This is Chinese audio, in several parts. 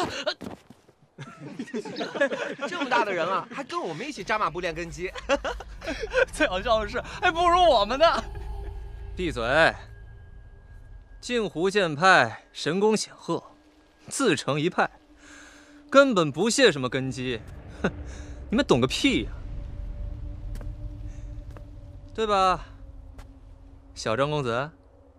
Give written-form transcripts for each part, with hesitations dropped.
这么大的人了，还跟我们一起扎马步练根基。 最好笑的是，还不如我们呢。 闭嘴！镜湖剑派神功显赫，自成一派，根本不屑什么根基。哼，你们懂个屁呀！对吧，小张公子？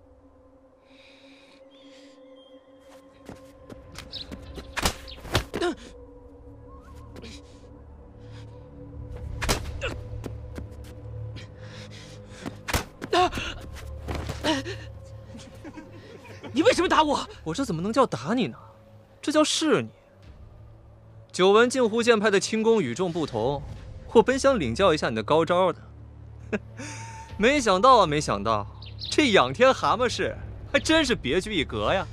你为什么打我？ 我这怎么能叫打你呢？这叫试你。久闻镜湖剑派的轻功与众不同，我本想领教一下你的高招的。没想到啊，没想到这仰天蛤蟆式还真是别具一格呀！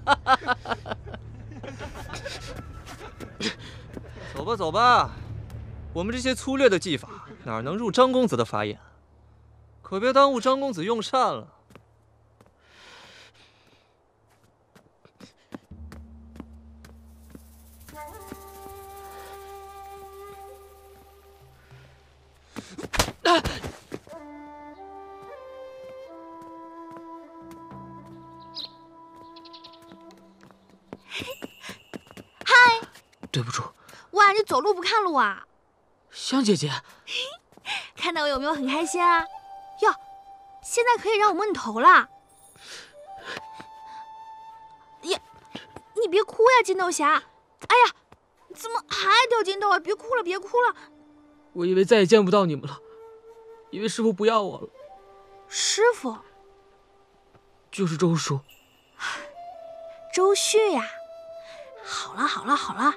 走吧走吧，我们这些粗略的技法哪能入张公子的法眼？可别耽误张公子用膳了。 嗨， 对不住， 哇，你走路不看路啊？ 香姐姐， 看到我有没有很开心啊？哟，现在可以让我摸你头了。呀，你别哭呀，金豆侠！哎呀，怎么还掉金豆啊？别哭了，别哭了。 我以为再也见不到你们了，以为师傅不要我了。 师傅？ 就是周叔。 周旭呀。好了好了好了，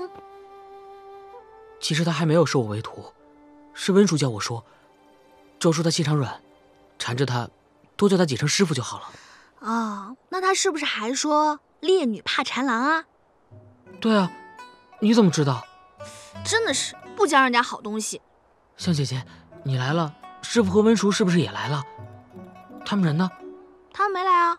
其实他还没有收我为徒，是温叔叫我说，周叔他心肠软，缠着他，多叫他几声师傅就好了。 哦，那他是不是还说烈女怕缠郎啊？ 对啊，你怎么知道？ 真的是不教人家好东西。 香姐姐，你来了，师傅和温叔是不是也来了？他们人呢？ 他们没来啊。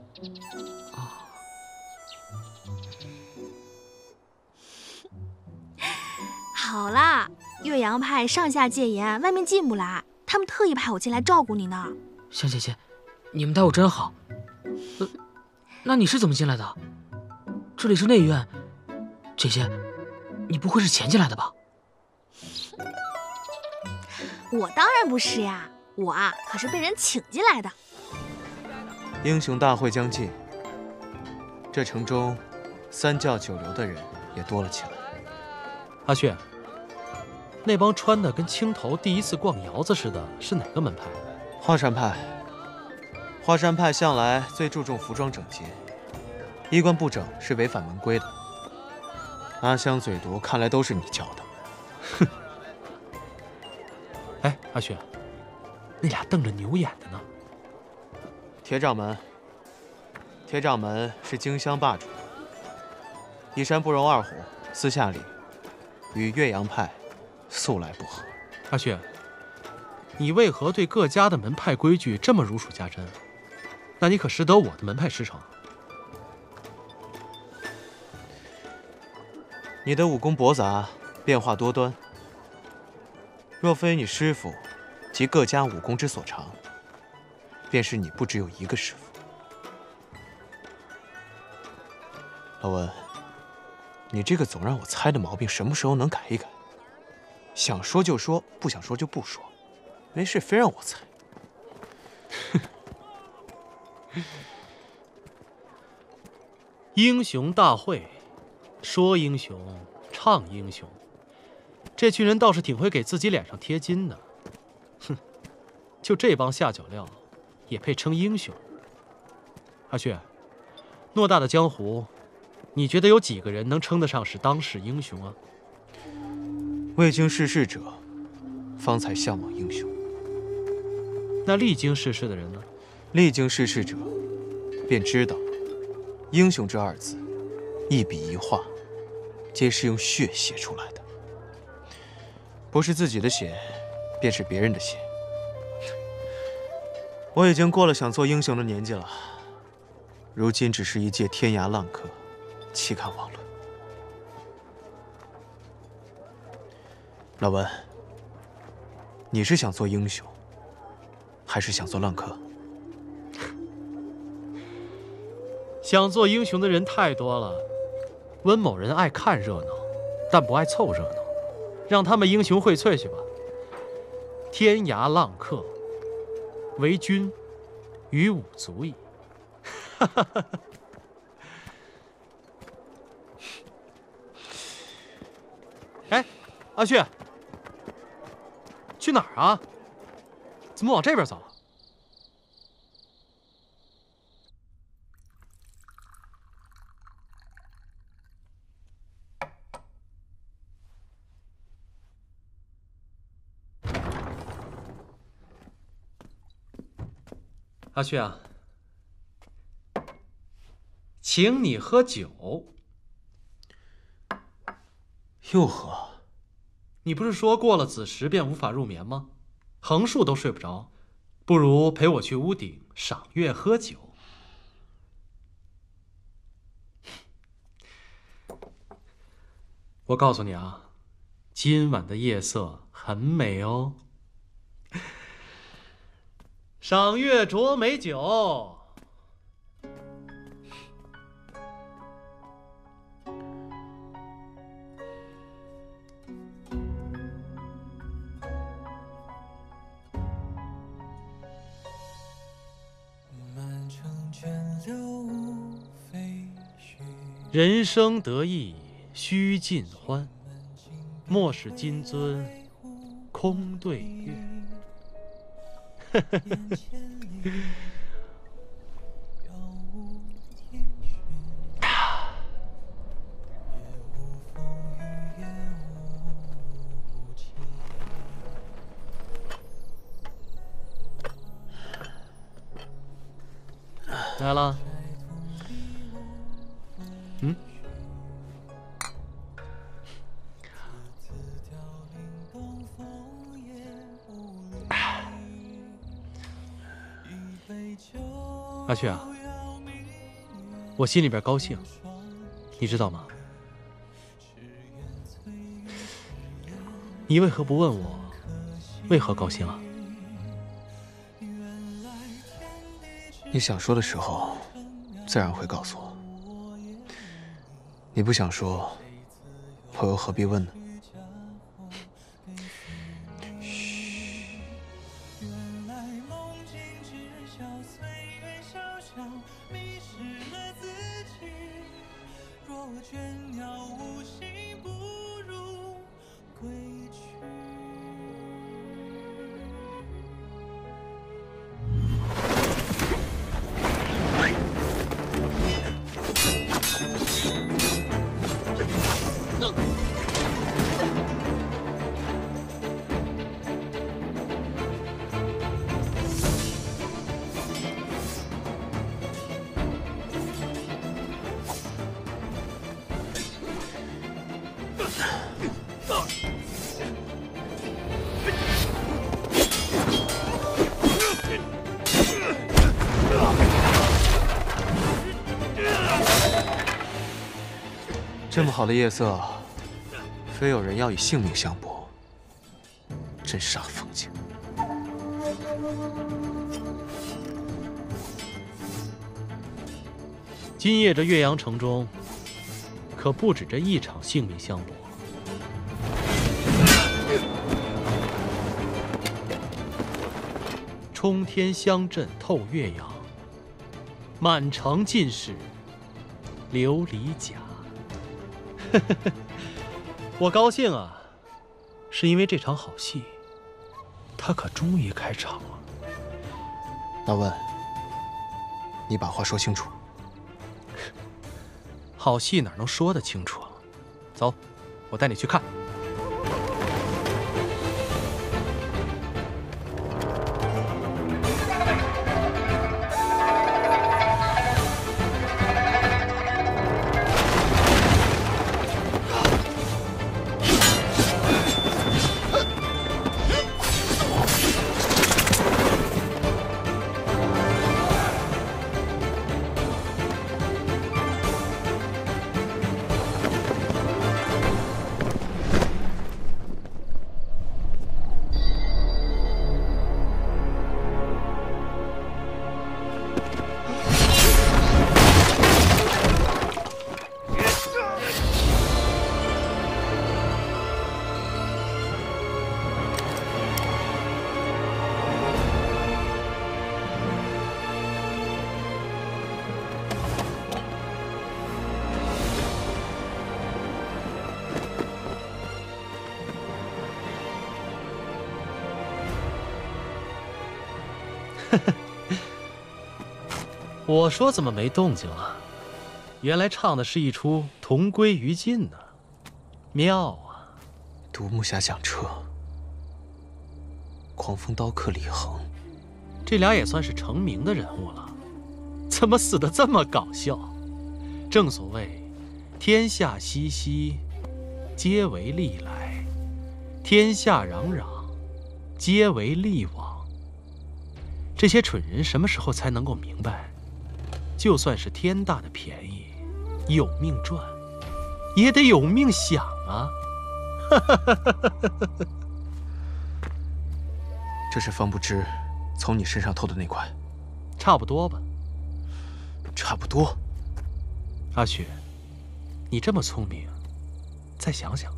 好啦，岳阳派上下戒严，外面进不来，他们特意派我进来照顾你呢。 香姐姐，你们待我真好。那你是怎么进来的？这里是内院，姐姐，你不会是潜进来的吧？ 我当然不是呀，我啊可是被人请进来的。 英雄大会将近，这城中三教九流的人也多了起来。 阿旭，那帮穿的跟青头第一次逛窑子似的，是哪个门派？ 华山派。华山派向来最注重服装整洁，衣冠不整是违反门规的。阿香嘴毒，看来都是你教的。 哼！哎，阿旭，那俩瞪着牛眼的呢？ 铁掌门。铁掌门是荆襄霸主，一山不容二虎，私下里与岳阳派素来不和。 阿旭，你为何对各家的门派规矩这么如数家珍？那你可识得我的门派师承。 你的武功博杂，变化多端。若非你师父及各家武功之所长，便是你不只有一个师父。老文，你这个总让我猜的毛病，什么时候能改一改？想说就说，不想说就不说，没事非让我猜。 英雄大会，说英雄，唱英雄，这群人倒是挺会给自己脸上贴金的。哼，就这帮下脚料，也配称英雄？阿旭，偌大的江湖，你觉得有几个人能称得上是当世英雄啊？ 未经世事者，方才向往英雄。 那历经世事的人呢？ 历经世事者，便知道英雄这二字，一笔一画，皆是用血写出来的。不是自己的血，便是别人的血。我已经过了想做英雄的年纪了，如今只是一介天涯浪客，岂敢妄论。 老文，你是想做英雄，还是想做浪客？ 想做英雄的人太多了，温某人爱看热闹，但不爱凑热闹，让他们英雄荟萃去吧。天涯浪客，为君与吾足矣。哎，阿旭，去哪儿啊？怎么往这边走？阿旭啊，请你喝酒。 又喝？ 你不是说过了子时便无法入眠吗？横竖都睡不着，不如陪我去屋顶赏月喝酒。我告诉你啊，今晚的夜色很美哦。赏月酌美酒。人生得意须尽欢，莫使金樽空对月。来了。嗯。阿旭啊，我心里边高兴，你知道吗？你为何不问我为何高兴啊？ 你想说的时候，自然会告诉我。你不想说，我又何必问呢？这么好的夜色，非有人要以性命相搏，真煞风景。 今夜这岳阳城中，可不止这一场性命相搏。冲天香阵透岳阳，满城尽是琉璃甲。我高兴啊，是因为这场好戏，它可终于开场了。 老文，你把话说清楚。 好戏哪能说得清楚啊？走，我带你去看。 我说怎么没动静啊？原来唱的是一出《同归于尽》呢，妙啊！ 独木侠蒋彻，狂风刀客李恒， 这俩也算是成名的人物了，怎么死得这么搞笑？正所谓，天下熙熙，皆为利来；天下攘攘，皆为利往。这些蠢人什么时候才能够明白，就算是天大的便宜，有命赚，也得有命享啊！ 这是方不知从你身上偷的那块， 差不多吧。 差不多。 阿雪，你这么聪明，再想想。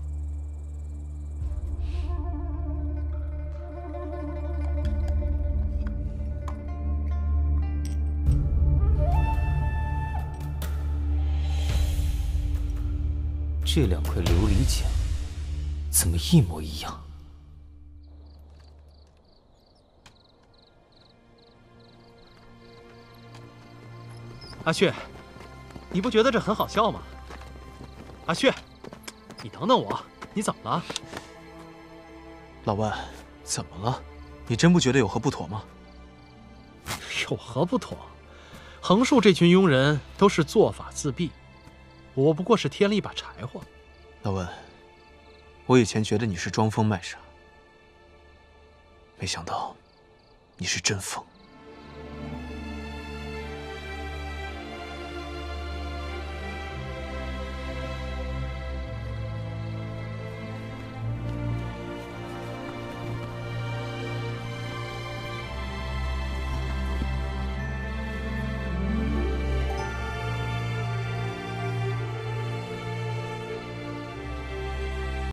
这2块琉璃奖怎么一模一样？ 阿雪，你不觉得这很好笑吗？阿雪，你等等我，你怎么了？ 老万，怎么了？你真不觉得有何不妥吗？ 有何不妥？横竖这群庸人都是做法自毙，我不过是添了一把柴火。 老万，我以前觉得你是装疯卖傻，没想到你是真疯。